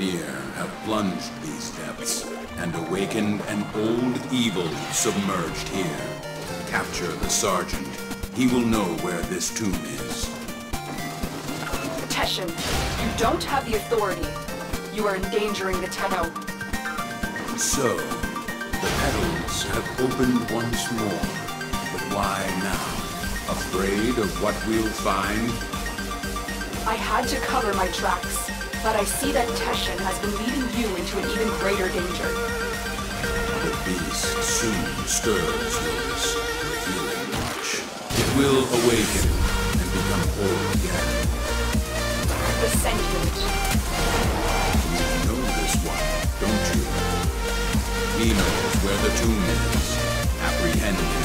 Mjolnir have plunged these depths and awakened an old evil submerged here. Capture the Sergeant. He will know where this tomb is. Teshin, you don't have the authority. You are endangering the Tenno. So, the petals have opened once more. But why now? Afraid of what we'll find? I had to cover my tracks, but I see that Teshin has been leading you into an even greater danger. The beast soon stirs, Lewis, revealing much. It will awaken and become whole again. The sentient. You know this one, don't you? He knows where the tomb is. Apprehend him.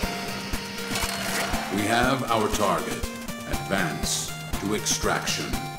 We have our target. Advance to extraction.